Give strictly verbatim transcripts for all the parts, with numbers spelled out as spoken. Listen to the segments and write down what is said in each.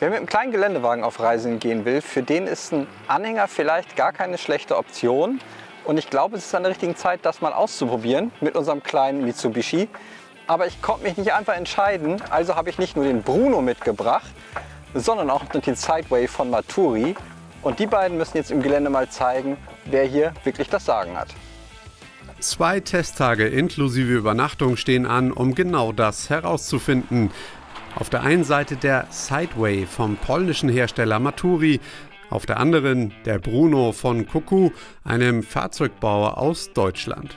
Wer mit einem kleinen Geländewagen auf Reisen gehen will, für den ist ein Anhänger vielleicht gar keine schlechte Option. Und ich glaube, es ist an der richtigen Zeit, das mal auszuprobieren mit unserem kleinen Mitsubishi. Aber ich konnte mich nicht einfach entscheiden, also habe ich nicht nur den Bruno mitgebracht, sondern auch den Sideway von Maturi. Und die beiden müssen jetzt im Gelände mal zeigen, wer hier wirklich das Sagen hat. Zwei Testtage inklusive Übernachtung stehen an, um genau das herauszufinden. Auf der einen Seite der Sideway vom polnischen Hersteller Maturi, auf der anderen der Bruno von Kuku, einem Fahrzeugbauer aus Deutschland.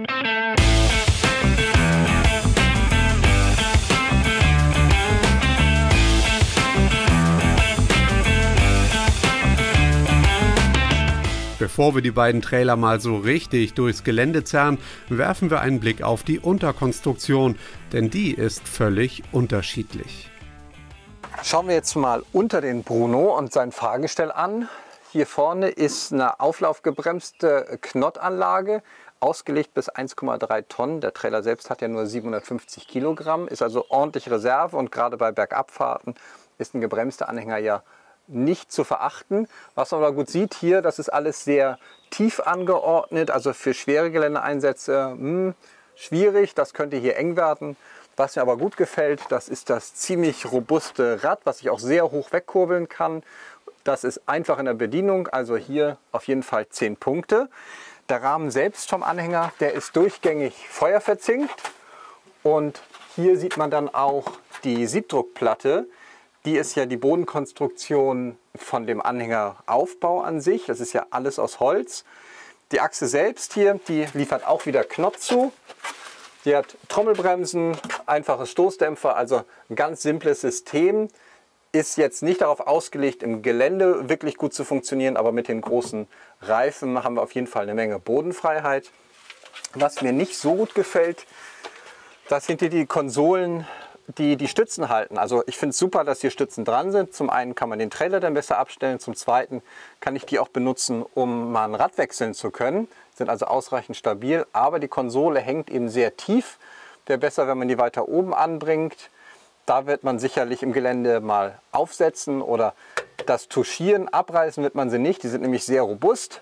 Bevor wir die beiden Trailer mal so richtig durchs Gelände zerren, werfen wir einen Blick auf die Unterkonstruktion, denn die ist völlig unterschiedlich. Schauen wir jetzt mal unter den Bruno und sein Fahrgestell an. Hier vorne ist eine auflaufgebremste Knottanlage, ausgelegt bis eins Komma drei Tonnen. Der Trailer selbst hat ja nur siebenhundertfünfzig Kilogramm, ist also ordentlich Reserve und gerade bei Bergabfahrten ist ein gebremster Anhänger ja nicht zu verachten. Was man aber gut sieht hier, das ist alles sehr tief angeordnet, also für schwere Geländeeinsätze mh, schwierig, das könnte hier eng werden. Was mir aber gut gefällt, das ist das ziemlich robuste Rad, was ich auch sehr hoch wegkurbeln kann. Das ist einfach in der Bedienung, also hier auf jeden Fall zehn Punkte. Der Rahmen selbst vom Anhänger, der ist durchgängig feuerverzinkt und hier sieht man dann auch die Siebdruckplatte. Die ist ja die Bodenkonstruktion von dem Anhängeraufbau an sich. Das ist ja alles aus Holz. Die Achse selbst hier, die liefert auch wieder Knott zu. Die hat Trommelbremsen, einfache Stoßdämpfer, also ein ganz simples System. Ist jetzt nicht darauf ausgelegt, im Gelände wirklich gut zu funktionieren, aber mit den großen Reifen haben wir auf jeden Fall eine Menge Bodenfreiheit. Was mir nicht so gut gefällt, das sind hier die Konsolen, die die Stützen halten. Also ich finde es super, dass hier Stützen dran sind. Zum einen kann man den Trailer dann besser abstellen, zum zweiten kann ich die auch benutzen, um mal ein Rad wechseln zu können. Sind also ausreichend stabil, aber die Konsole hängt eben sehr tief. Wäre besser, wenn man die weiter oben anbringt. Da wird man sicherlich im Gelände mal aufsetzen oder das Tuschieren, abreißen wird man sie nicht. Die sind nämlich sehr robust.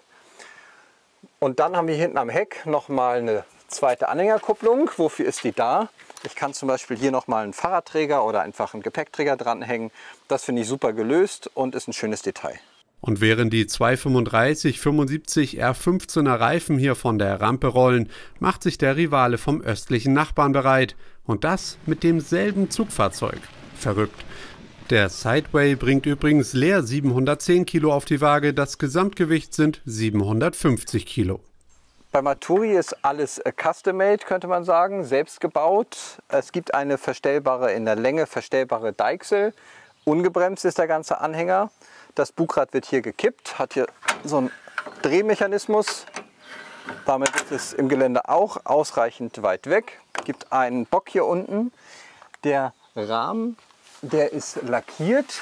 Und dann haben wir hinten am Heck nochmal eine zweite Anhängerkupplung. Wofür ist die da? Ich kann zum Beispiel hier nochmal einen Fahrradträger oder einfach einen Gepäckträger dranhängen. Das finde ich super gelöst und ist ein schönes Detail. Und während die zwei fünfunddreißig fünfundsiebzig R fünfzehner Reifen hier von der Rampe rollen, macht sich der Rivale vom östlichen Nachbarn bereit. Und das mit demselben Zugfahrzeug. Verrückt. Der Sideway bringt übrigens leer siebenhundertzehn Kilo auf die Waage, das Gesamtgewicht sind siebenhundertfünfzig Kilo. Bei Maturi ist alles custom-made, könnte man sagen, selbst gebaut. Es gibt eine verstellbare, in der Länge verstellbare Deichsel. Ungebremst ist der ganze Anhänger. Das Bugrad wird hier gekippt, hat hier so einen Drehmechanismus. Damit ist es im Gelände auch ausreichend weit weg. Es gibt einen Bock hier unten. Der Rahmen, der ist lackiert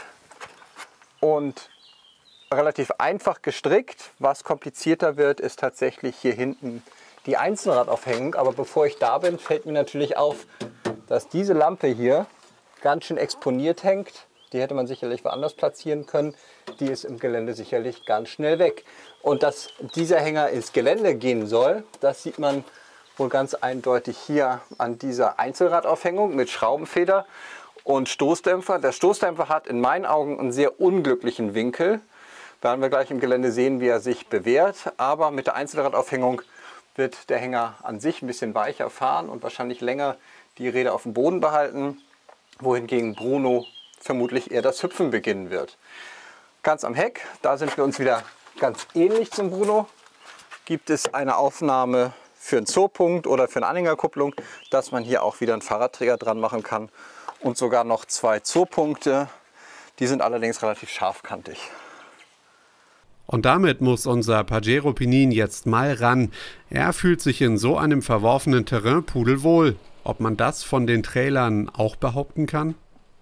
und relativ einfach gestrickt. Was komplizierter wird, ist tatsächlich hier hinten die Einzelradaufhängung. Aber bevor ich da bin, fällt mir natürlich auf, dass diese Lampe hier ganz schön exponiert hängt. Die hätte man sicherlich woanders platzieren können. Die ist im Gelände sicherlich ganz schnell weg. Und dass dieser Hänger ins Gelände gehen soll, das sieht man wohl ganz eindeutig hier an dieser Einzelradaufhängung mit Schraubenfeder und Stoßdämpfer. Der Stoßdämpfer hat in meinen Augen einen sehr unglücklichen Winkel. Werden wir gleich im Gelände sehen, wie er sich bewährt. Aber mit der Einzelradaufhängung wird der Hänger an sich ein bisschen weicher fahren und wahrscheinlich länger die Räder auf dem Boden behalten, wohingegen Bruno vermutlich eher das Hüpfen beginnen wird. Ganz am Heck, da sind wir uns wieder ganz ähnlich zum Bruno, gibt es eine Aufnahme für einen Zurpunkt oder für eine Anhängerkupplung, dass man hier auch wieder einen Fahrradträger dran machen kann und sogar noch zwei Zurpunkte. Die sind allerdings relativ scharfkantig. Und damit muss unser Pajero Pinin jetzt mal ran. Er fühlt sich in so einem verworfenen Terrain pudelwohl. Ob man das von den Trailern auch behaupten kann?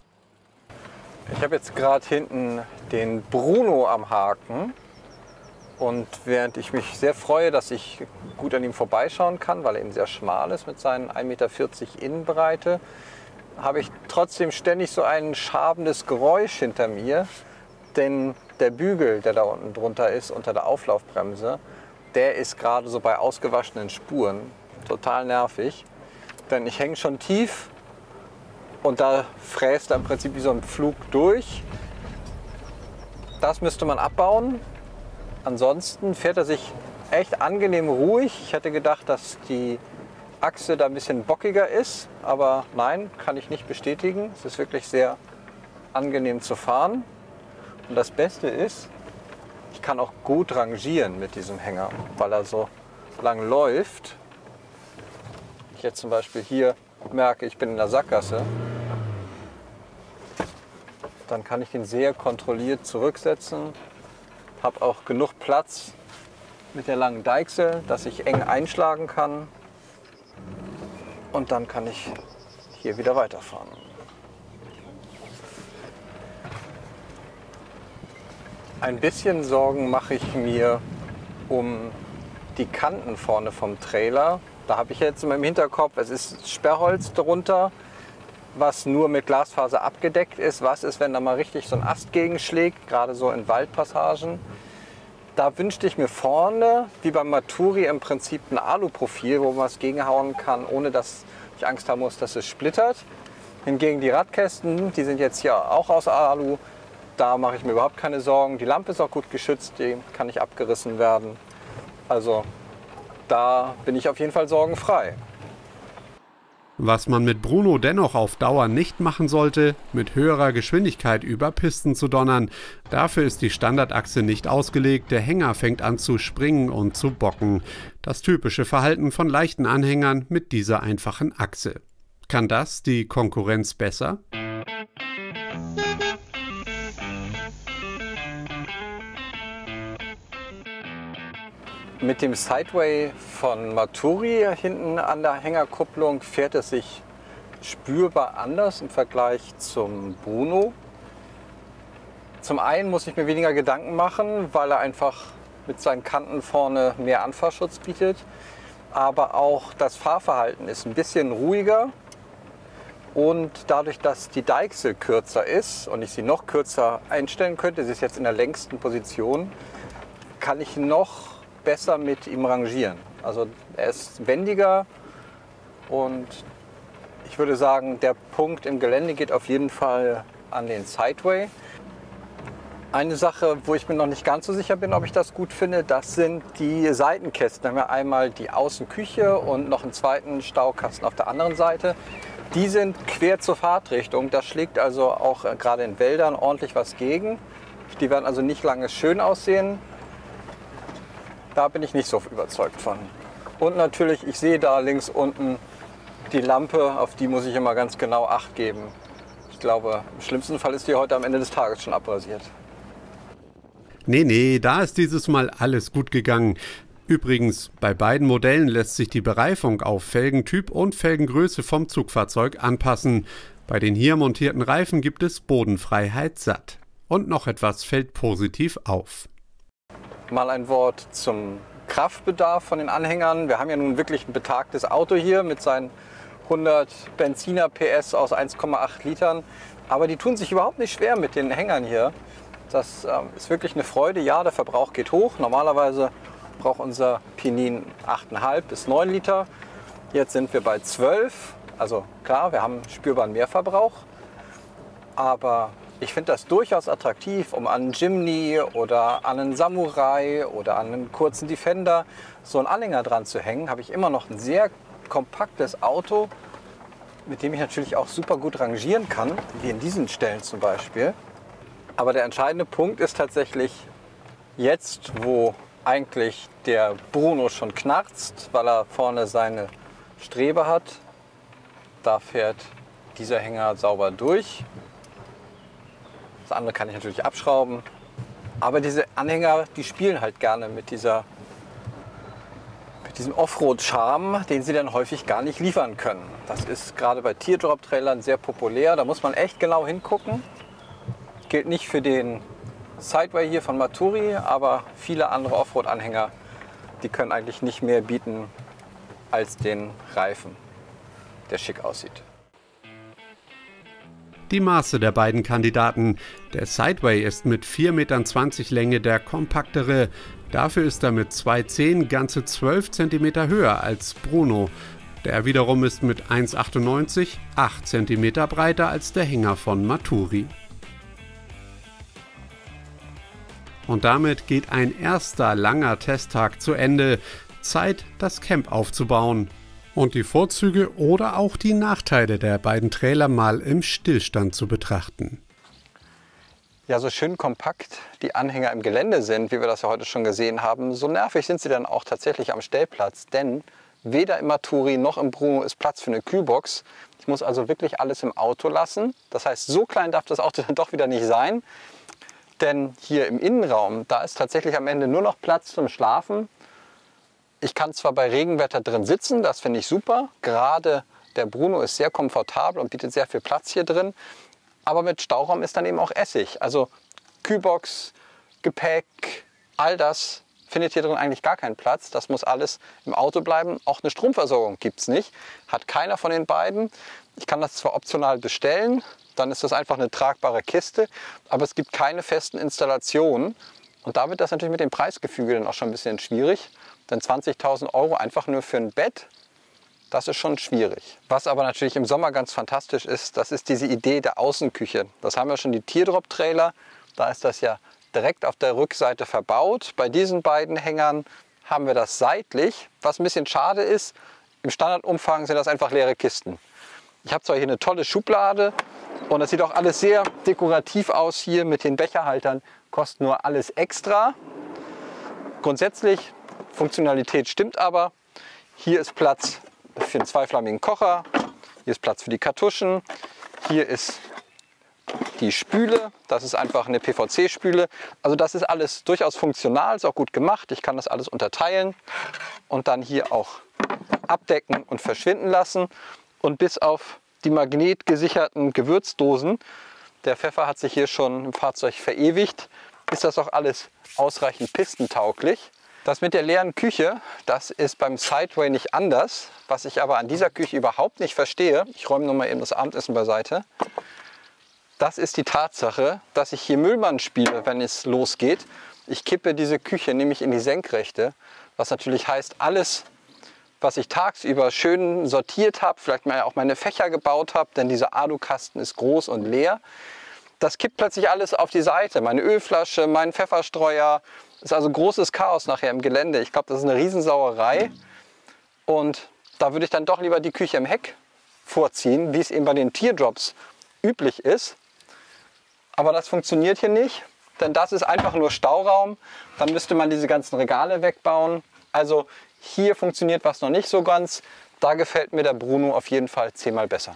Ich habe jetzt gerade hinten den Bruno am Haken und während ich mich sehr freue, dass ich gut an ihm vorbeischauen kann, weil er eben sehr schmal ist mit seinen ein Meter vierzig Innenbreite, habe ich trotzdem ständig so ein schabendes Geräusch hinter mir, denn der Bügel, der da unten drunter ist, unter der Auflaufbremse, der ist gerade so bei ausgewaschenen Spuren total nervig, denn ich hänge schon tief und da fräst er im Prinzip wie so ein Pflug durch. Das müsste man abbauen. Ansonsten fährt er sich echt angenehm ruhig. Ich hätte gedacht, dass die Achse da ein bisschen bockiger ist, aber nein, kann ich nicht bestätigen. Es ist wirklich sehr angenehm zu fahren. Und das Beste ist, ich kann auch gut rangieren mit diesem Hänger, weil er so lang läuft. Ich jetzt zum Beispiel hier merke, ich bin in der Sackgasse, dann kann ich den sehr kontrolliert zurücksetzen. Habe auch genug Platz mit der langen Deichsel, dass ich eng einschlagen kann. Und dann kann ich hier wieder weiterfahren. Ein bisschen Sorgen mache ich mir um die Kanten vorne vom Trailer. Da habe ich jetzt in meinem Hinterkopf, es ist Sperrholz drunter, was nur mit Glasfaser abgedeckt ist. Was ist, wenn da mal richtig so ein Ast gegenschlägt, gerade so in Waldpassagen? Da wünschte ich mir vorne, wie beim Maturi, im Prinzip ein Aluprofil, wo man was gegenhauen kann, ohne dass ich Angst haben muss, dass es splittert. Hingegen die Radkästen, die sind jetzt hier auch aus Alu. Da mache ich mir überhaupt keine Sorgen. Die Lampe ist auch gut geschützt, die kann nicht abgerissen werden. Also da bin ich auf jeden Fall sorgenfrei. Was man mit Bruno dennoch auf Dauer nicht machen sollte, mit höherer Geschwindigkeit über Pisten zu donnern. Dafür ist die Standardachse nicht ausgelegt, der Hänger fängt an zu springen und zu bocken. Das typische Verhalten von leichten Anhängern mit dieser einfachen Achse. Kann das die Konkurrenz besser? Mit dem Sideway von Maturi hinten an der Hängerkupplung fährt es sich spürbar anders im Vergleich zum Bruno. Zum einen muss ich mir weniger Gedanken machen, weil er einfach mit seinen Kanten vorne mehr Anfahrschutz bietet. Aber auch das Fahrverhalten ist ein bisschen ruhiger. Und dadurch, dass die Deichsel kürzer ist und ich sie noch kürzer einstellen könnte, sie ist jetzt in der längsten Position, kann ich noch besser mit ihm rangieren. Also er ist wendiger und ich würde sagen, der Punkt im Gelände geht auf jeden Fall an den Sideway. Eine Sache, wo ich mir noch nicht ganz so sicher bin, ob ich das gut finde, das sind die Seitenkästen. Da haben wir einmal die Außenküche und noch einen zweiten Staukasten auf der anderen Seite. Die sind quer zur Fahrtrichtung. Das schlägt also auch äh, gerade in Wäldern ordentlich was gegen. Die werden also nicht lange schön aussehen. Da bin ich nicht so überzeugt von. Und natürlich, ich sehe da links unten die Lampe, auf die muss ich immer ganz genau Acht geben. Ich glaube, im schlimmsten Fall ist die heute am Ende des Tages schon abrasiert. Nee, nee, da ist dieses Mal alles gut gegangen. Übrigens, bei beiden Modellen lässt sich die Bereifung auf Felgentyp und Felgengröße vom Zugfahrzeug anpassen. Bei den hier montierten Reifen gibt es Bodenfreiheit satt. Und noch etwas fällt positiv auf. Mal ein Wort zum Kraftbedarf von den Anhängern. Wir haben ja nun wirklich ein betagtes Auto hier mit seinen hundert Benziner P S aus eins Komma acht Litern. Aber die tun sich überhaupt nicht schwer mit den Hängern hier. Das ähm, ist wirklich eine Freude. Ja, der Verbrauch geht hoch. Normalerweise braucht unser Pinin acht Komma fünf bis neun Liter. Jetzt sind wir bei zwölf. Also klar, wir haben spürbaren Mehrverbrauch. Aber ich finde das durchaus attraktiv, um an einen Jimny oder an einen Samurai oder an einen kurzen Defender so einen Anhänger dran zu hängen. Habe ich immer noch ein sehr kompaktes Auto, mit dem ich natürlich auch super gut rangieren kann, wie in diesen Stellen zum Beispiel. Aber der entscheidende Punkt ist tatsächlich jetzt, wo eigentlich der Bruno schon knarzt, weil er vorne seine Strebe hat. Da fährt dieser Hänger sauber durch. Das andere kann ich natürlich abschrauben. Aber diese Anhänger, die spielen halt gerne mit, dieser, mit diesem Offroad-Charme, den sie dann häufig gar nicht liefern können. Das ist gerade bei Teardrop-Trailern sehr populär. Da muss man echt genau hingucken. Gilt nicht für den Sideway hier von Maturi, aber viele andere Offroad-Anhänger, die können eigentlich nicht mehr bieten als den Reifen, der schick aussieht. Die Maße der beiden Kandidaten. Der Sideway ist mit vier Komma zwanzig Meter Länge der kompaktere. Dafür ist er mit zwei Komma zehn ganze zwölf Zentimeter höher als Bruno. Der wiederum ist mit eins Komma achtundneunzig acht Zentimeter breiter als der Hänger von Maturi. Und damit geht ein erster langer Testtag zu Ende. Zeit, das Camp aufzubauen. Und die Vorzüge oder auch die Nachteile der beiden Trailer mal im Stillstand zu betrachten. Ja, so schön kompakt die Anhänger im Gelände sind, wie wir das ja heute schon gesehen haben, so nervig sind sie dann auch tatsächlich am Stellplatz. Denn weder im Maturi noch im Bruno ist Platz für eine Kühlbox. Ich muss also wirklich alles im Auto lassen. Das heißt, so klein darf das Auto dann doch wieder nicht sein. Denn hier im Innenraum, da ist tatsächlich am Ende nur noch Platz zum Schlafen. Ich kann zwar bei Regenwetter drin sitzen, das finde ich super. Gerade der Bruno ist sehr komfortabel und bietet sehr viel Platz hier drin. Aber mit Stauraum ist dann eben auch Essig. Also Kühlbox, Gepäck, all das findet hier drin eigentlich gar keinen Platz. Das muss alles im Auto bleiben. Auch eine Stromversorgung gibt es nicht. Hat keiner von den beiden. Ich kann das zwar optional bestellen, dann ist das einfach eine tragbare Kiste. Aber es gibt keine festen Installationen. Und da wird das natürlich mit dem Preisgefüge dann auch schon ein bisschen schwierig. Denn zwanzigtausend Euro einfach nur für ein Bett, das ist schon schwierig. Was aber natürlich im Sommer ganz fantastisch ist, das ist diese Idee der Außenküche. Das haben ja schon die Teardrop-Trailer. Da ist das ja direkt auf der Rückseite verbaut. Bei diesen beiden Hängern haben wir das seitlich. Was ein bisschen schade ist, im Standardumfang sind das einfach leere Kisten. Ich habe zwar hier eine tolle Schublade und das sieht auch alles sehr dekorativ aus hier mit den Becherhaltern. Kostet nur alles extra. Grundsätzlich, Funktionalität stimmt aber. Hier ist Platz für einen zweiflammigen Kocher. Hier ist Platz für die Kartuschen. Hier ist die Spüle. Das ist einfach eine P V C-Spüle. Also das ist alles durchaus funktional, ist auch gut gemacht. Ich kann das alles unterteilen und dann hier auch abdecken und verschwinden lassen. Und bis auf die magnetgesicherten Gewürzdosen, der Pfeffer hat sich hier schon im Fahrzeug verewigt, ist das auch alles ausreichend pistentauglich. Das mit der leeren Küche, das ist beim Sideway nicht anders. Was ich aber an dieser Küche überhaupt nicht verstehe, ich räume nur mal eben das Abendessen beiseite, das ist die Tatsache, dass ich hier Müllmann spiele, wenn es losgeht. Ich kippe diese Küche nämlich in die Senkrechte, was natürlich heißt, alles, was ich tagsüber schön sortiert habe, vielleicht mal auch meine Fächer gebaut habe, denn dieser Alukasten ist groß und leer, das kippt plötzlich alles auf die Seite. Meine Ölflasche, mein Pfefferstreuer. Das ist also großes Chaos nachher im Gelände. Ich glaube, das ist eine Riesensauerei. Und da würde ich dann doch lieber die Küche im Heck vorziehen, wie es eben bei den Teardrops üblich ist. Aber das funktioniert hier nicht, denn das ist einfach nur Stauraum. Dann müsste man diese ganzen Regale wegbauen. Also hier funktioniert was noch nicht so ganz. Da gefällt mir der Bruno auf jeden Fall zehnmal besser.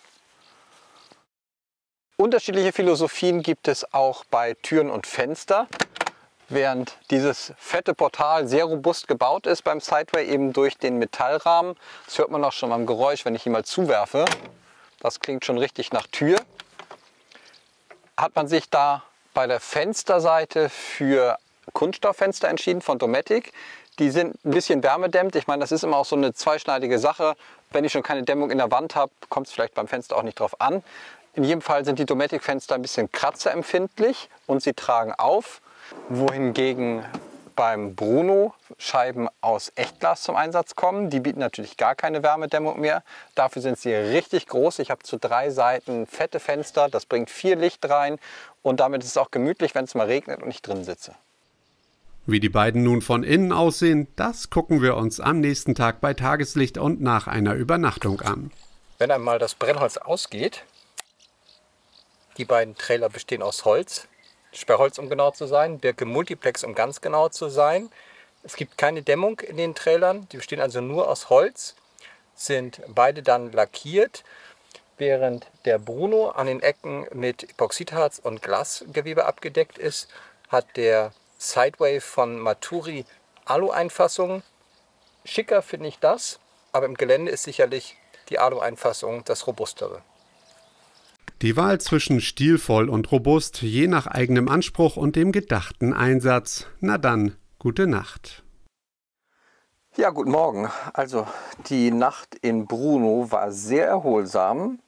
Unterschiedliche Philosophien gibt es auch bei Türen und Fenster. Während dieses fette Portal sehr robust gebaut ist beim Sideway, eben durch den Metallrahmen. Das hört man auch schon beim Geräusch, wenn ich ihn mal zuwerfe. Das klingt schon richtig nach Tür. Hat man sich da bei der Fensterseite für Kunststofffenster entschieden von Dometic. Die sind ein bisschen wärmedämmt. Ich meine, das ist immer auch so eine zweischneidige Sache. Wenn ich schon keine Dämmung in der Wand habe, kommt es vielleicht beim Fenster auch nicht drauf an. In jedem Fall sind die Dometic-Fenster ein bisschen kratzerempfindlich und sie tragen auf. Wohingegen beim Bruno Scheiben aus Echtglas zum Einsatz kommen. Die bieten natürlich gar keine Wärmedämmung mehr. Dafür sind sie richtig groß. Ich habe zu drei Seiten fette Fenster. Das bringt viel Licht rein und damit ist es auch gemütlich, wenn es mal regnet und ich drin sitze. Wie die beiden nun von innen aussehen, das gucken wir uns am nächsten Tag bei Tageslicht und nach einer Übernachtung an. Wenn einmal das Brennholz ausgeht, die beiden Trailer bestehen aus Holz. Sperrholz, um genau zu sein, Birke Multiplex, um ganz genau zu sein. Es gibt keine Dämmung in den Trailern, die bestehen also nur aus Holz, sind beide dann lackiert, während der Bruno an den Ecken mit Epoxidharz und Glasgewebe abgedeckt ist, hat der Sideway von Maturi Alu-Einfassung. Schicker finde ich das, aber im Gelände ist sicherlich die Alu-Einfassung das robustere. Die Wahl zwischen stilvoll und robust, je nach eigenem Anspruch und dem gedachten Einsatz. Na dann, gute Nacht. Ja, guten Morgen. Also die Nacht in Bruno war sehr erholsam.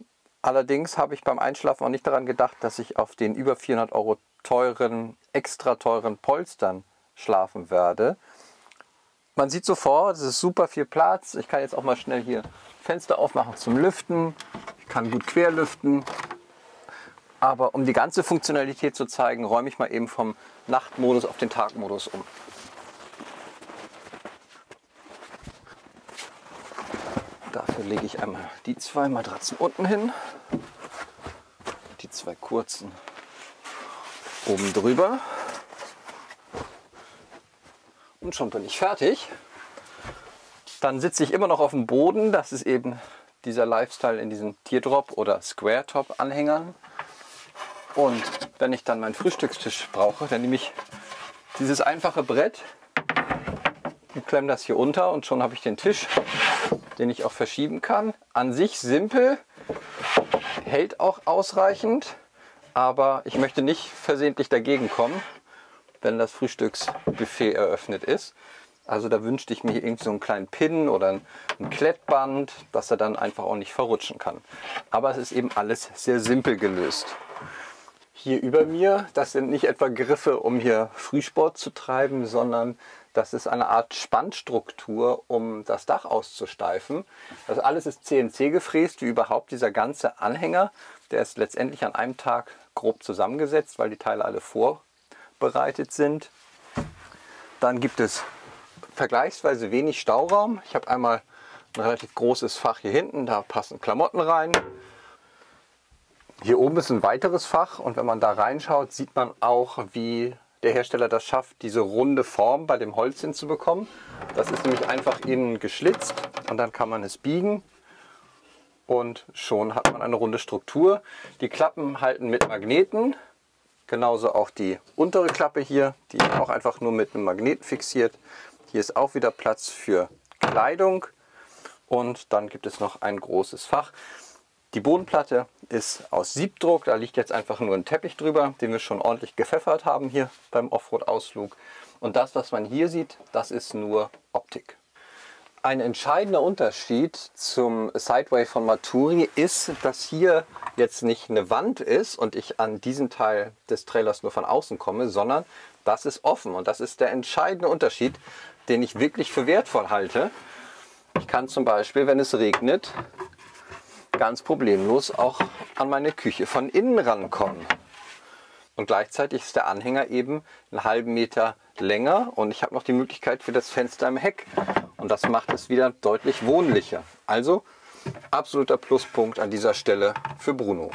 Allerdings habe ich beim Einschlafen auch nicht daran gedacht, dass ich auf den über vierhundert Euro teuren, extra teuren Polstern schlafen werde. Man sieht sofort, es ist super viel Platz. Ich kann jetzt auch mal schnell hier Fenster aufmachen zum Lüften. Ich kann gut querlüften. Aber um die ganze Funktionalität zu zeigen, räume ich mal eben vom Nachtmodus auf den Tagmodus um. Dafür lege ich einmal die zwei Matratzen unten hin, die zwei kurzen oben drüber und schon bin ich fertig. Dann sitze ich immer noch auf dem Boden, das ist eben dieser Lifestyle in diesen Teardrop oder Square Top Anhängern. Und wenn ich dann meinen Frühstückstisch brauche, dann nehme ich dieses einfache Brett und klemme das hier unter und schon habe ich den Tisch, den ich auch verschieben kann. An sich simpel, hält auch ausreichend, aber ich möchte nicht versehentlich dagegen kommen, wenn das Frühstücksbuffet eröffnet ist. Also da wünschte ich mir hier irgendwie so einen kleinen Pin oder ein Klettband, dass er dann einfach auch nicht verrutschen kann. Aber es ist eben alles sehr simpel gelöst. Hier über mir, das sind nicht etwa Griffe, um hier Frühsport zu treiben, sondern das ist eine Art Spannstruktur, um das Dach auszusteifen. Das alles ist C N C gefräst, wie überhaupt dieser ganze Anhänger. Der ist letztendlich an einem Tag grob zusammengesetzt, weil die Teile alle vorbereitet sind. Dann gibt es vergleichsweise wenig Stauraum. Ich habe einmal ein relativ großes Fach hier hinten, da passen Klamotten rein. Hier oben ist ein weiteres Fach und wenn man da reinschaut, sieht man auch, wie der Hersteller das schafft, diese runde Form bei dem Holz hinzubekommen. Das ist nämlich einfach innen geschlitzt und dann kann man es biegen und schon hat man eine runde Struktur. Die Klappen halten mit Magneten, genauso auch die untere Klappe hier, die ist auch einfach nur mit einem Magneten fixiert. Hier ist auch wieder Platz für Kleidung und dann gibt es noch ein großes Fach. Die Bodenplatte ist aus Siebdruck, da liegt jetzt einfach nur ein Teppich drüber, den wir schon ordentlich gepfeffert haben hier beim Offroad-Ausflug. Und das, was man hier sieht, das ist nur Optik. Ein entscheidender Unterschied zum Sideway von Maturi ist, dass hier jetzt nicht eine Wand ist und ich an diesen Teil des Trailers nur von außen komme, sondern das ist offen. Und das ist der entscheidende Unterschied, den ich wirklich für wertvoll halte. Ich kann zum Beispiel, wenn es regnet, ganz problemlos auch an meine Küche von innen rankommen. Und gleichzeitig ist der Anhänger eben einen halben Meter länger und ich habe noch die Möglichkeit für das Fenster im Heck. Und das macht es wieder deutlich wohnlicher. Also absoluter Pluspunkt an dieser Stelle für Bruno.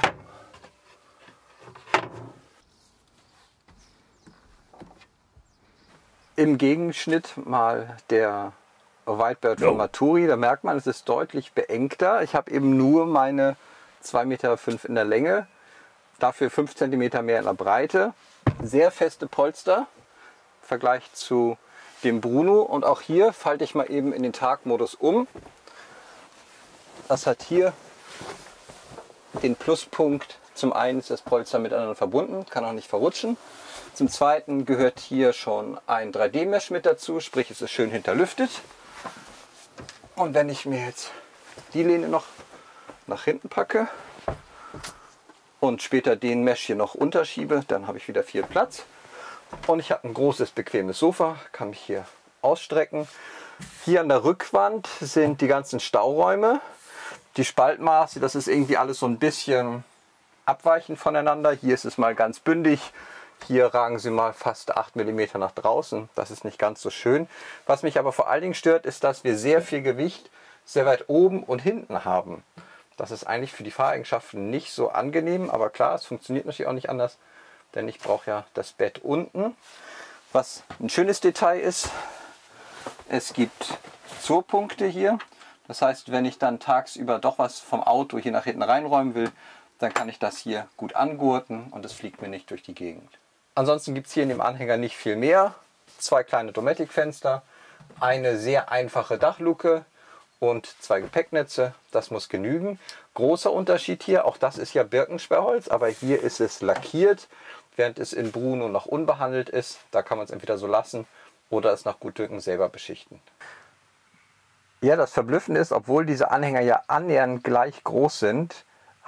Im Gegenschnitt mal der Whitebird von Maturi, da merkt man, es ist deutlich beengter. Ich habe eben nur meine zwei Meter fünf in der Länge, dafür fünf Zentimeter mehr in der Breite. Sehr feste Polster im Vergleich zu dem Bruno. Und auch hier falte ich mal eben in den Tagmodus um. Das hat hier den Pluspunkt, zum einen ist das Polster miteinander verbunden, kann auch nicht verrutschen. Zum zweiten gehört hier schon ein drei D Mesh mit dazu, sprich es ist schön hinterlüftet. Und wenn ich mir jetzt die Lehne noch nach hinten packe und später den Mesh hier noch unterschiebe, dann habe ich wieder viel Platz. Und ich habe ein großes, bequemes Sofa, kann mich hier ausstrecken. Hier an der Rückwand sind die ganzen Stauräume. Die Spaltmaße, das ist irgendwie alles so ein bisschen abweichend voneinander. Hier ist es mal ganz bündig. Hier ragen sie mal fast acht Millimeter nach draußen. Das ist nicht ganz so schön. Was mich aber vor allen Dingen stört, ist, dass wir sehr viel Gewicht sehr weit oben und hinten haben. Das ist eigentlich für die Fahreigenschaften nicht so angenehm. Aber klar, es funktioniert natürlich auch nicht anders, denn ich brauche ja das Bett unten. Was ein schönes Detail ist, es gibt Zurpunkte hier. Das heißt, wenn ich dann tagsüber doch was vom Auto hier nach hinten reinräumen will, dann kann ich das hier gut angurten und es fliegt mir nicht durch die Gegend. Ansonsten gibt es hier in dem Anhänger nicht viel mehr. Zwei kleine Dometic-Fenster, eine sehr einfache Dachluke und zwei Gepäcknetze. Das muss genügen. Großer Unterschied hier, auch das ist ja Birkensperrholz, aber hier ist es lackiert, während es in Bruno noch unbehandelt ist. Da kann man es entweder so lassen oder es nach Gutdünken selber beschichten. Ja, das Verblüffende ist, obwohl diese Anhänger ja annähernd gleich groß sind,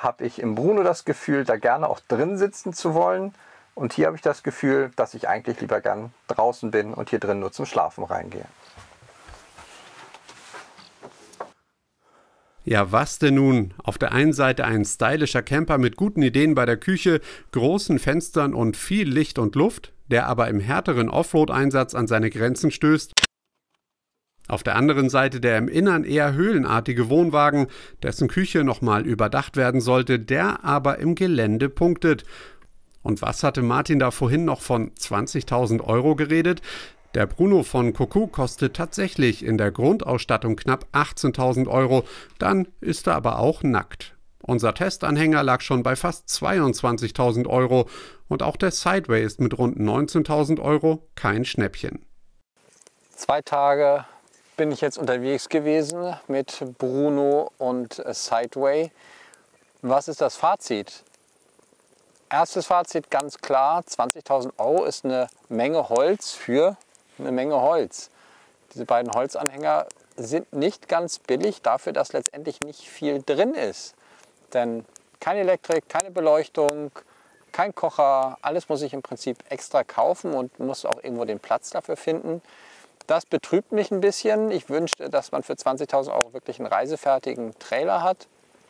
habe ich im Bruno das Gefühl, da gerne auch drin sitzen zu wollen. Und hier habe ich das Gefühl, dass ich eigentlich lieber gern draußen bin und hier drin nur zum Schlafen reingehe. Ja, was denn nun? Auf der einen Seite ein stylischer Camper mit guten Ideen bei der Küche, großen Fenstern und viel Licht und Luft, der aber im härteren Offroad-Einsatz an seine Grenzen stößt. Auf der anderen Seite der im Innern eher höhlenartige Wohnwagen, dessen Küche nochmal überdacht werden sollte, der aber im Gelände punktet. Und was hatte Martin da vorhin noch von zwanzigtausend Euro geredet? Der Bruno von Coco kostet tatsächlich in der Grundausstattung knapp achtzehntausend Euro, dann ist er aber auch nackt. Unser Testanhänger lag schon bei fast zweiundzwanzigtausend Euro und auch der Sideway ist mit rund neunzehntausend Euro kein Schnäppchen. Zwei Tage bin ich jetzt unterwegs gewesen mit Bruno und Sideway. Was ist das Fazit? Erstes Fazit ganz klar, zwanzigtausend Euro ist eine Menge Holz für eine Menge Holz. Diese beiden Holzanhänger sind nicht ganz billig dafür, dass letztendlich nicht viel drin ist. Denn keine Elektrik, keine Beleuchtung, kein Kocher, alles muss ich im Prinzip extra kaufen und muss auch irgendwo den Platz dafür finden. Das betrübt mich ein bisschen. Ich wünschte, dass man für zwanzigtausend Euro wirklich einen reisefertigen Trailer hat.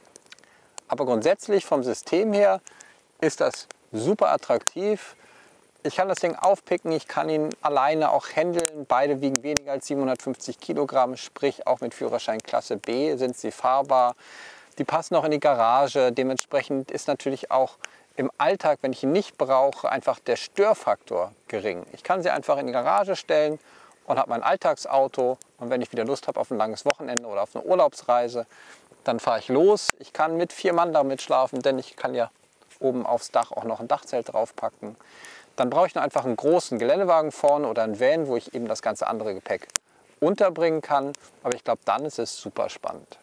Aber grundsätzlich vom System her ist das super attraktiv. Ich kann das Ding aufpicken, ich kann ihn alleine auch handeln. Beide wiegen weniger als siebenhundertfünfzig Kilogramm, sprich auch mit Führerschein Klasse B sind sie fahrbar. Die passen auch in die Garage. Dementsprechend ist natürlich auch im Alltag, wenn ich ihn nicht brauche, einfach der Störfaktor gering. Ich kann sie einfach in die Garage stellen und habe mein Alltagsauto. Und wenn ich wieder Lust habe auf ein langes Wochenende oder auf eine Urlaubsreise, dann fahre ich los. Ich kann mit vier Mann damit schlafen, denn ich kann ja oben aufs Dach auch noch ein Dachzelt draufpacken. Dann brauche ich nur einfach einen großen Geländewagen vorne oder einen Van, wo ich eben das ganze andere Gepäck unterbringen kann. Aber ich glaube, dann ist es super spannend.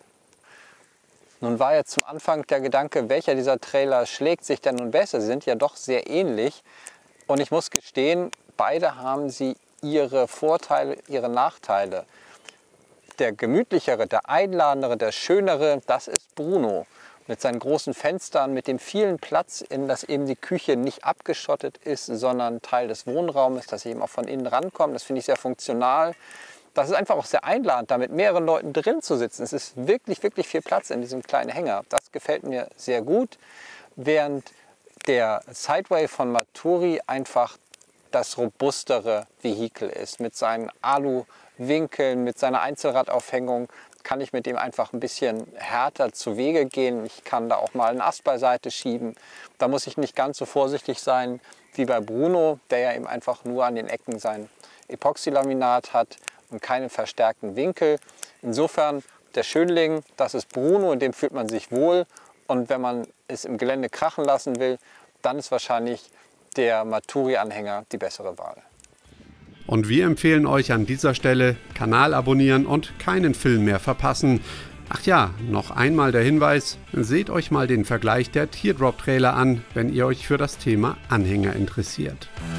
Nun war jetzt zum Anfang der Gedanke, welcher dieser Trailer schlägt sich denn nun besser? Sie sind ja doch sehr ähnlich. Und ich muss gestehen, beide haben sie ihre Vorteile, ihre Nachteile. Der gemütlichere, der einladendere, der schönere, das ist Bruno. Mit seinen großen Fenstern, mit dem vielen Platz, in das eben die Küche nicht abgeschottet ist, sondern Teil des Wohnraumes, dass ich eben auch von innen rankomme. Das finde ich sehr funktional. Das ist einfach auch sehr einladend, da mit mehreren Leuten drin zu sitzen. Es ist wirklich, wirklich viel Platz in diesem kleinen Hänger. Das gefällt mir sehr gut. Während der Sideway von Maturi einfach das robustere Vehikel ist. Mit seinen Alu-Winkeln, mit seiner Einzelradaufhängung kann ich mit dem einfach ein bisschen härter zu Wege gehen. Ich kann da auch mal einen Ast beiseite schieben. Da muss ich nicht ganz so vorsichtig sein wie bei Bruno, der ja eben einfach nur an den Ecken sein Epoxylaminat hat und keine verstärkten Winkel. Insofern der Schönling, das ist Bruno, in dem fühlt man sich wohl. Und wenn man es im Gelände krachen lassen will, dann ist wahrscheinlich der Maturi-Anhänger die bessere Wahl. Und wir empfehlen euch an dieser Stelle, Kanal abonnieren und keinen Film mehr verpassen. Ach ja, noch einmal der Hinweis, seht euch mal den Vergleich der Teardrop Trailer an, wenn ihr euch für das Thema Anhänger interessiert.